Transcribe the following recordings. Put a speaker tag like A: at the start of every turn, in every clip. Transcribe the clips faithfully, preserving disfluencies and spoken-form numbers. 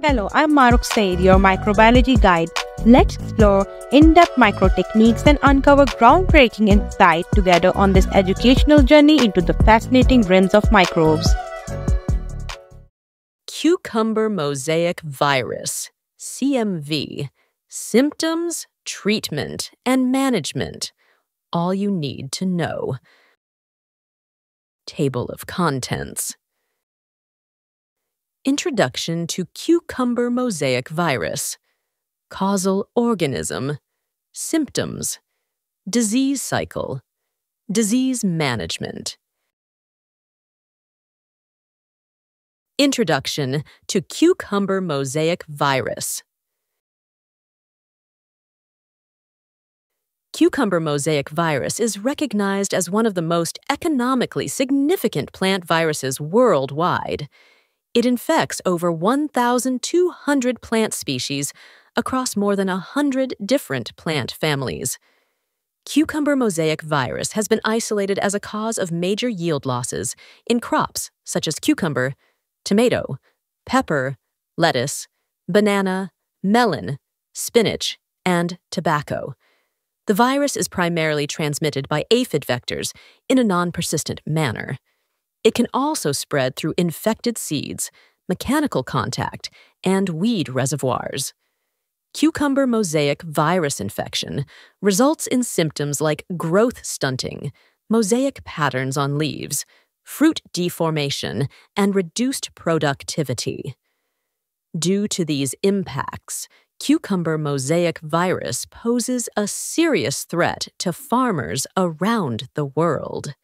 A: Hello, I'm Maruk Said, your microbiology guide. Let's explore in-depth micro techniques and uncover groundbreaking insight together on this educational journey into the fascinating realms of microbes.
B: Cucumber Mosaic Virus, C M V, Symptoms, Treatment, and Management. All you need to know. Table of Contents. Introduction to Cucumber Mosaic Virus. Causal Organism. Symptoms. Disease Cycle. Disease Management. Introduction to Cucumber Mosaic Virus. Cucumber Mosaic Virus is recognized as one of the most economically significant plant viruses worldwide. It infects over one thousand two hundred plant species across more than one hundred different plant families. Cucumber Mosaic Virus has been isolated as a cause of major yield losses in crops such as cucumber, tomato, pepper, lettuce, banana, melon, spinach, and tobacco. The virus is primarily transmitted by aphid vectors in a non-persistent manner. It can also spread through infected seeds, mechanical contact, and weed reservoirs. Cucumber mosaic virus infection results in symptoms like growth stunting, mosaic patterns on leaves, fruit deformation, and reduced productivity. Due to these impacts, Cucumber mosaic virus poses a serious threat to farmers around the world.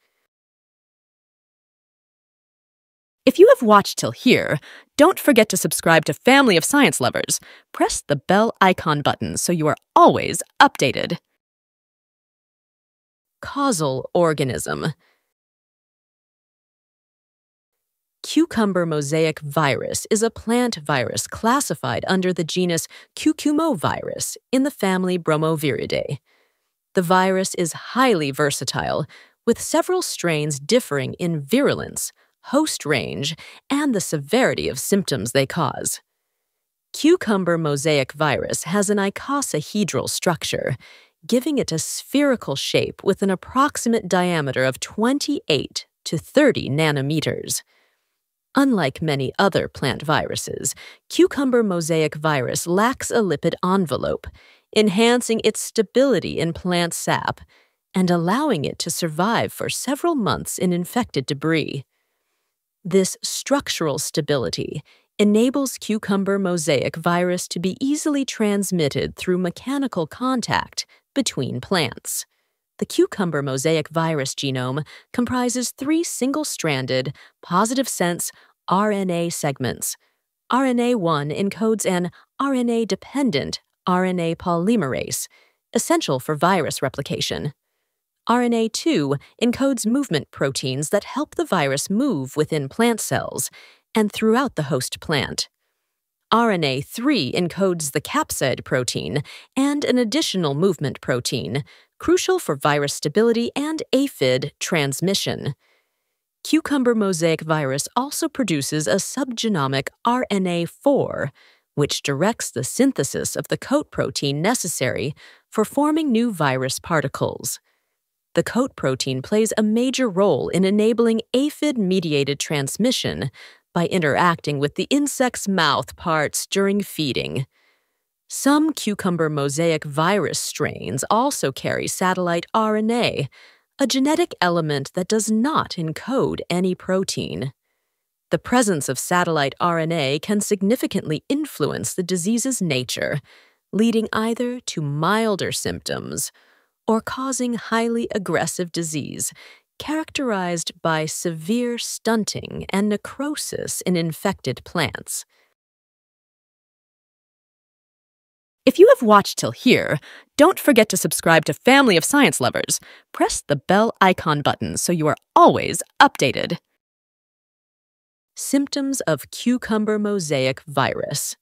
B: If you have watched till here, don't forget to subscribe to Family of Science Lovers. Press the bell icon button so you are always updated. Causal Organism. Cucumber Mosaic Virus is a plant virus classified under the genus Cucumber in the family Bromoviridae. The virus is highly versatile, with several strains differing in virulence, host range, and the severity of symptoms they cause. Cucumber Mosaic Virus has an icosahedral structure, giving it a spherical shape with an approximate diameter of twenty-eight to thirty nanometers. Unlike many other plant viruses, Cucumber Mosaic Virus lacks a lipid envelope, enhancing its stability in plant sap and allowing it to survive for several months in infected debris. This structural stability enables Cucumber Mosaic Virus to be easily transmitted through mechanical contact between plants. The Cucumber Mosaic Virus genome comprises three single-stranded, positive-sense R N A segments. R N A one encodes an R N A-dependent R N A polymerase, essential for virus replication. R N A two encodes movement proteins that help the virus move within plant cells and throughout the host plant. R N A three encodes the capsid protein and an additional movement protein, crucial for virus stability and aphid transmission. Cucumber Mosaic Virus also produces a subgenomic R N A four, which directs the synthesis of the coat protein necessary for forming new virus particles. The coat protein plays a major role in enabling aphid-mediated transmission by interacting with the insect's mouth parts during feeding. Some Cucumber Mosaic Virus strains also carry satellite R N A, a genetic element that does not encode any protein. The presence of satellite R N A can significantly influence the disease's nature, leading either to milder symptoms or causing highly aggressive disease, characterized by severe stunting and necrosis in infected plants. If you have watched till here, don't forget to subscribe to Family of Science Lovers. Press the bell icon button so you are always updated. Symptoms of Cucumber Mosaic Virus.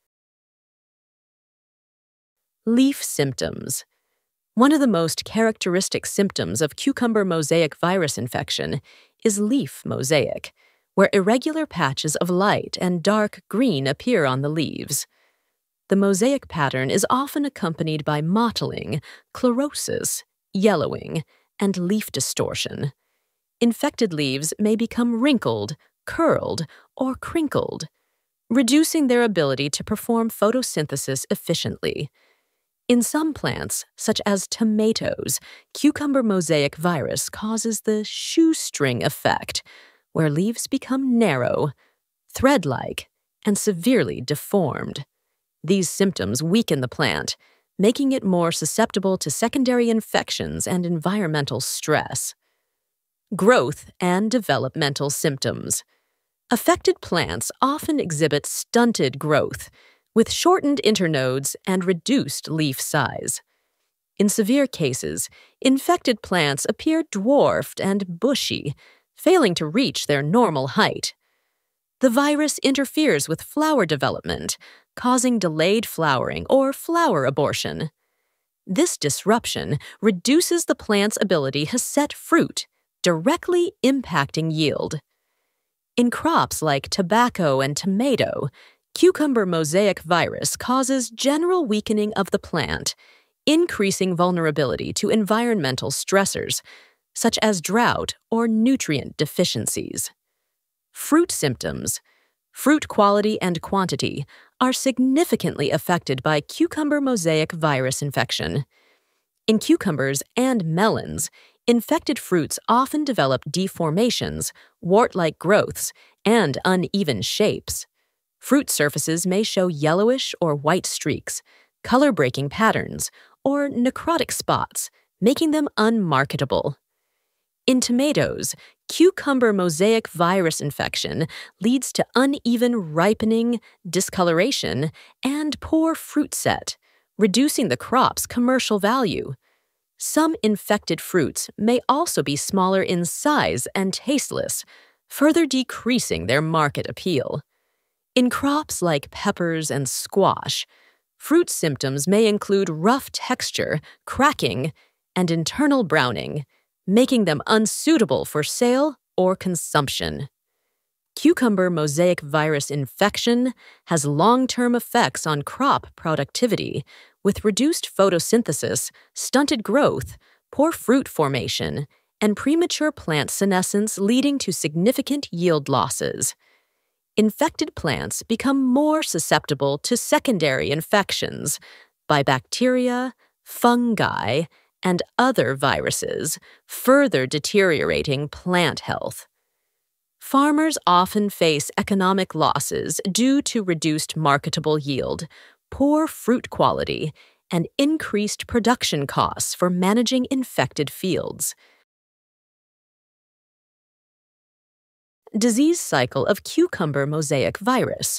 B: Leaf symptoms. One of the most characteristic symptoms of Cucumber Mosaic Virus infection is leaf mosaic, where irregular patches of light and dark green appear on the leaves. The mosaic pattern is often accompanied by mottling, chlorosis, yellowing, and leaf distortion. Infected leaves may become wrinkled, curled, or crinkled, reducing their ability to perform photosynthesis efficiently. In some plants, such as tomatoes, cucumber mosaic virus causes the shoestring effect, where leaves become narrow, thread-like, and severely deformed. These symptoms weaken the plant, making it more susceptible to secondary infections and environmental stress. Growth and developmental symptoms. Affected plants often exhibit stunted growth, with shortened internodes and reduced leaf size. In severe cases, infected plants appear dwarfed and bushy, failing to reach their normal height. The virus interferes with flower development, causing delayed flowering or flower abortion. This disruption reduces the plant's ability to set fruit, directly impacting yield. In crops like tobacco and tomato, cucumber mosaic virus causes general weakening of the plant, increasing vulnerability to environmental stressors, such as drought or nutrient deficiencies. Fruit symptoms. Fruit quality and quantity are significantly affected by cucumber mosaic virus infection. In cucumbers and melons, infected fruits often develop deformations, wart-like growths, and uneven shapes. Fruit surfaces may show yellowish or white streaks, color-breaking patterns, or necrotic spots, making them unmarketable. In tomatoes, cucumber mosaic virus infection leads to uneven ripening, discoloration, and poor fruit set, reducing the crop's commercial value. Some infected fruits may also be smaller in size and tasteless, further decreasing their market appeal. In crops like peppers and squash, fruit symptoms may include rough texture, cracking, and internal browning, making them unsuitable for sale or consumption. Cucumber mosaic virus infection has long-term effects on crop productivity, with reduced photosynthesis, stunted growth, poor fruit formation, and premature plant senescence leading to significant yield losses. Infected plants become more susceptible to secondary infections by bacteria, fungi, and other viruses, further deteriorating plant health. Farmers often face economic losses due to reduced marketable yield, poor fruit quality, and increased production costs for managing infected fields. Disease cycle of cucumber mosaic virus.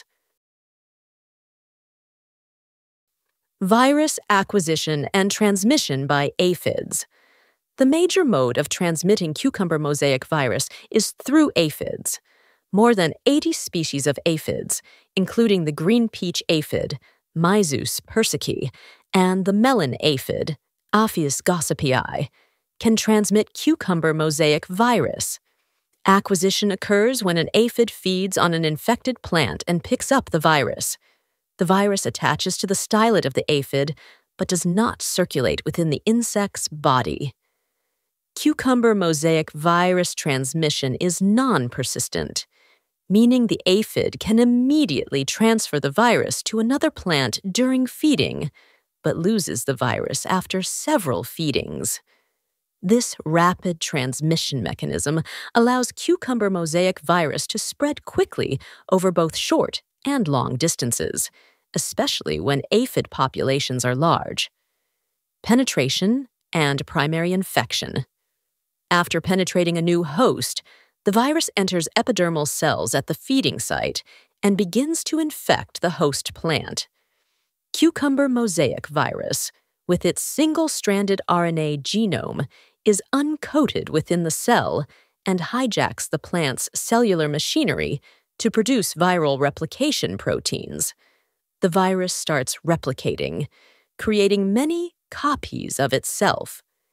B: Virus acquisition and transmission by aphids. The major mode of transmitting cucumber mosaic virus is through aphids. More than eighty species of aphids, including the green peach aphid, Myzus persicii, and the melon aphid, Aphius gossipii, can transmit cucumber mosaic virus. Acquisition occurs when an aphid feeds on an infected plant and picks up the virus. The virus attaches to the stylet of the aphid, but does not circulate within the insect's body. Cucumber mosaic virus transmission is non-persistent, meaning the aphid can immediately transfer the virus to another plant during feeding, but loses the virus after several feedings. This rapid transmission mechanism allows cucumber mosaic virus to spread quickly over both short and long distances, especially when aphid populations are large. Penetration and primary infection. After penetrating a new host, the virus enters epidermal cells at the feeding site and begins to infect the host plant. Cucumber mosaic virus, with its single-stranded R N A genome, is uncoated within the cell and hijacks the plant's cellular machinery to produce viral replication proteins. The virus starts replicating, creating many copies of itself.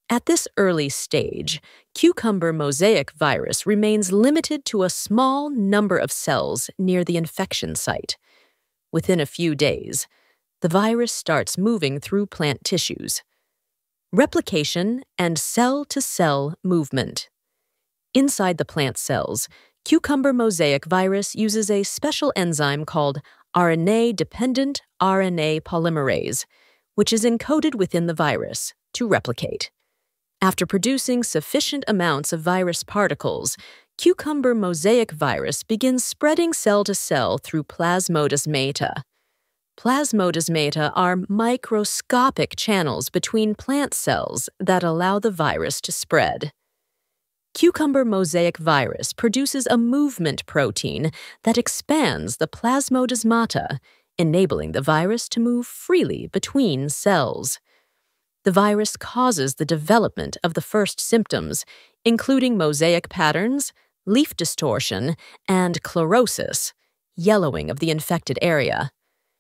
B: At this early stage, Cucumber Mosaic Virus remains limited to a small number of cells near the infection site. Within a few days, the virus starts moving through plant tissues. Replication and cell-to-cell movement. Inside the plant cells, Cucumber Mosaic Virus uses a special enzyme called R N A-dependent R N A polymerase, which is encoded within the virus, to replicate. After producing sufficient amounts of virus particles, Cucumber Mosaic Virus begins spreading cell-to-cell through plasmodesmata. Plasmodesmata are microscopic channels between plant cells that allow the virus to spread. Cucumber Mosaic Virus produces a movement protein that expands the plasmodesmata, enabling the virus to move freely between cells. The virus causes the development of the first symptoms, including mosaic patterns, leaf distortion, and chlorosis, yellowing of the infected area.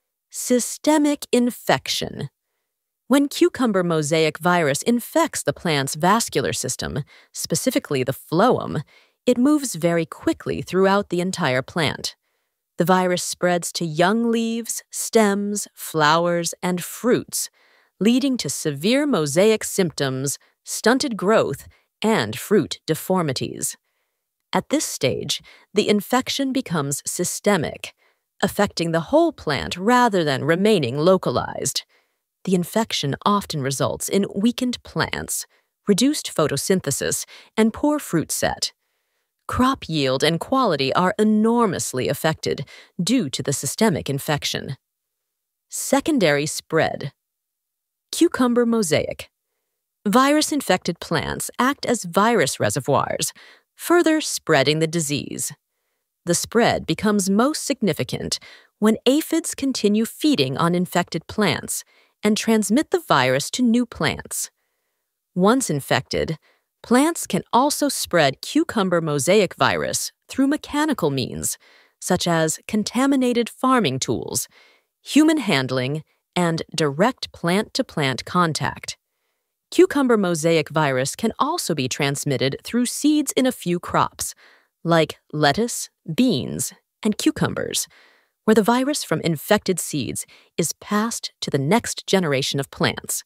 B: Systemic infection. When Cucumber Mosaic Virus infects the plant's vascular system, specifically the phloem, it moves very quickly throughout the entire plant. The virus spreads to young leaves, stems, flowers, and fruits, leading to severe mosaic symptoms, stunted growth, and fruit deformities. At this stage, the infection becomes systemic, affecting the whole plant rather than remaining localized. The infection often results in weakened plants, reduced photosynthesis, and poor fruit set. Crop yield and quality are enormously affected due to the systemic infection. Secondary spread. Cucumber mosaic. Virus-infected plants act as virus reservoirs, further spreading the disease. The spread becomes most significant when aphids continue feeding on infected plants and transmit the virus to new plants. Once infected, plants can also spread Cucumber Mosaic Virus through mechanical means, such as contaminated farming tools, human handling, and direct plant-to-plant contact. Cucumber Mosaic Virus can also be transmitted through seeds in a few crops, like lettuce, beans, and cucumbers, where the virus from infected seeds is passed to the next generation of plants.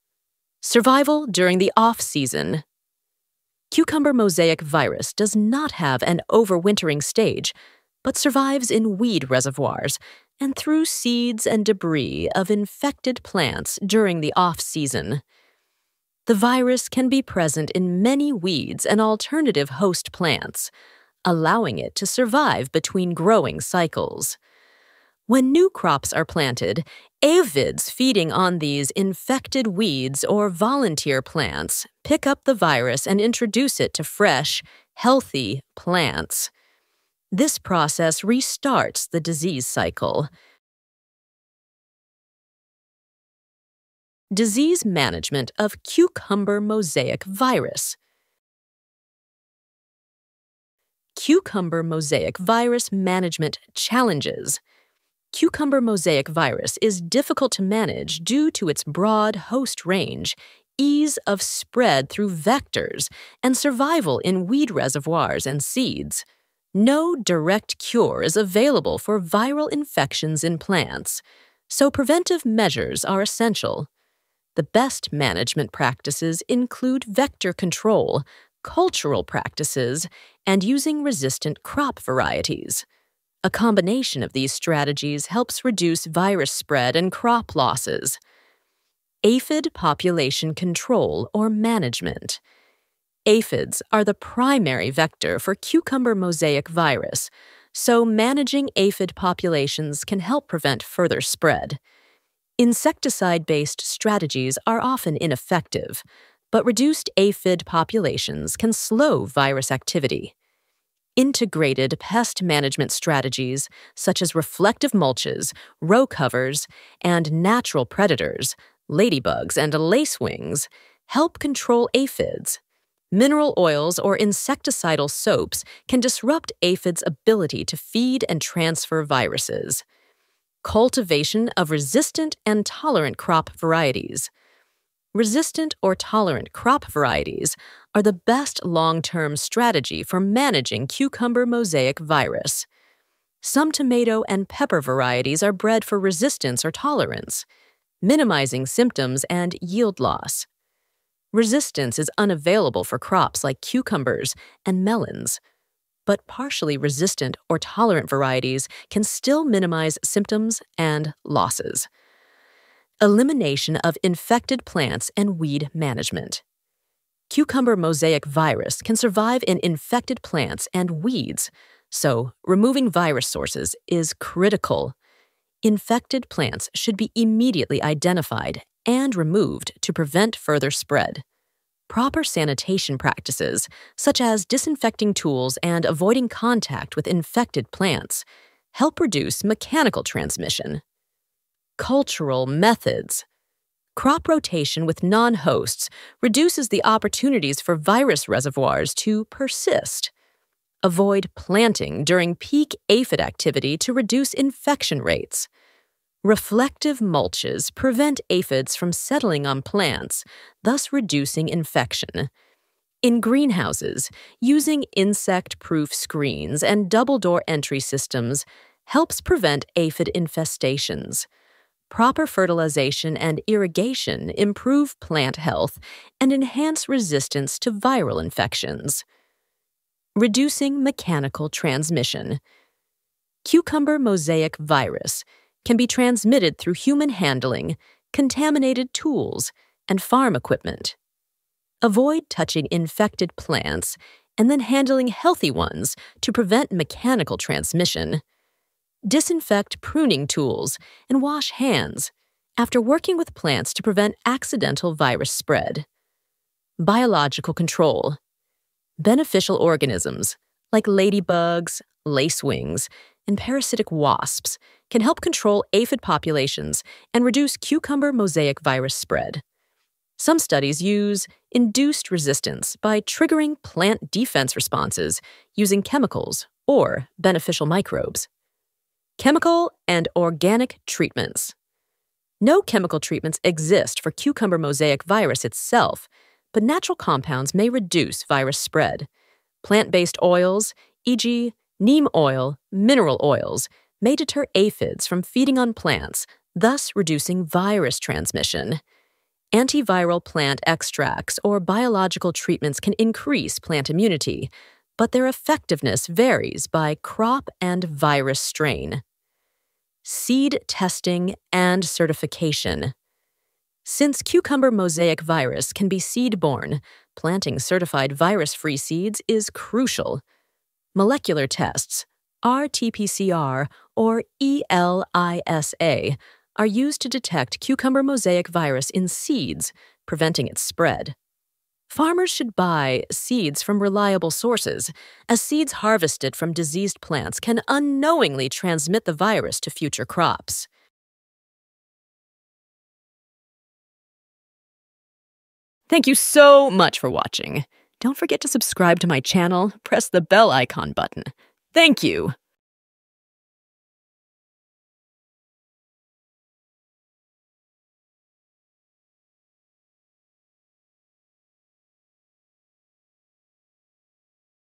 B: Survival during the off-season. Cucumber Mosaic Virus does not have an overwintering stage, but survives in weed reservoirs and through seeds and debris of infected plants during the off-season. The virus can be present in many weeds and alternative host plants, allowing it to survive between growing cycles. When new crops are planted, aphids feeding on these infected weeds or volunteer plants pick up the virus and introduce it to fresh, healthy plants. This process restarts the disease cycle. Disease management of Cucumber Mosaic Virus. Cucumber Mosaic Virus management challenges. Cucumber Mosaic Virus is difficult to manage due to its broad host range, ease of spread through vectors, and survival in weed reservoirs and seeds. No direct cure is available for viral infections in plants, so preventive measures are essential. The best management practices include vector control, cultural practices, and using resistant crop varieties. A combination of these strategies helps reduce virus spread and crop losses. Aphid population control or management. Aphids are the primary vector for Cucumber Mosaic Virus, so managing aphid populations can help prevent further spread. Insecticide-based strategies are often ineffective, but reduced aphid populations can slow virus activity. Integrated pest management strategies, such as reflective mulches, row covers, and natural predators, ladybugs and lacewings, help control aphids. Mineral oils or insecticidal soaps can disrupt aphids' ability to feed and transfer viruses. Cultivation of resistant and tolerant crop varieties. Resistant or tolerant crop varieties are the best long-term strategy for managing Cucumber Mosaic Virus. Some tomato and pepper varieties are bred for resistance or tolerance, minimizing symptoms and yield loss. Resistance is unavailable for crops like cucumbers and melons, but partially resistant or tolerant varieties can still minimize symptoms and losses. Elimination of infected plants and weed management. Cucumber mosaic virus can survive in infected plants and weeds, so removing virus sources is critical. Infected plants should be immediately identified and removed to prevent further spread. Proper sanitation practices, such as disinfecting tools and avoiding contact with infected plants, help reduce mechanical transmission. Cultural methods. Crop rotation with non-hosts reduces the opportunities for virus reservoirs to persist. Avoid planting during peak aphid activity to reduce infection rates. Reflective mulches prevent aphids from settling on plants, thus reducing infection. In greenhouses, using insect-proof screens and double-door entry systems helps prevent aphid infestations. Proper fertilization and irrigation improve plant health and enhance resistance to viral infections. Reducing mechanical transmission. Cucumber mosaic virus can be transmitted through human handling, contaminated tools, and farm equipment. Avoid touching infected plants and then handling healthy ones to prevent mechanical transmission. Disinfect pruning tools and wash hands after working with plants to prevent accidental virus spread. Biological control. Beneficial organisms, like ladybugs, lacewings, and parasitic wasps, can help control aphid populations and reduce cucumber mosaic virus spread. Some studies use induced resistance by triggering plant defense responses using chemicals or beneficial microbes. Chemical and organic treatments. No chemical treatments exist for cucumber mosaic virus itself, but natural compounds may reduce virus spread. Plant-based oils, for example neem oil, mineral oils, may deter aphids from feeding on plants, thus reducing virus transmission. Antiviral plant extracts or biological treatments can increase plant immunity, but their effectiveness varies by crop and virus strain. Seed testing and certification. Since cucumber mosaic virus can be seed-borne, planting certified virus-free seeds is crucial. Molecular tests, R T P C R or ELISA, are used to detect cucumber mosaic virus in seeds, preventing its spread. Farmers should buy seeds from reliable sources, as seeds harvested from diseased plants can unknowingly transmit the virus to future crops. Thank you so much for watching. Don't forget to subscribe to my channel, press the bell icon button. Thank you!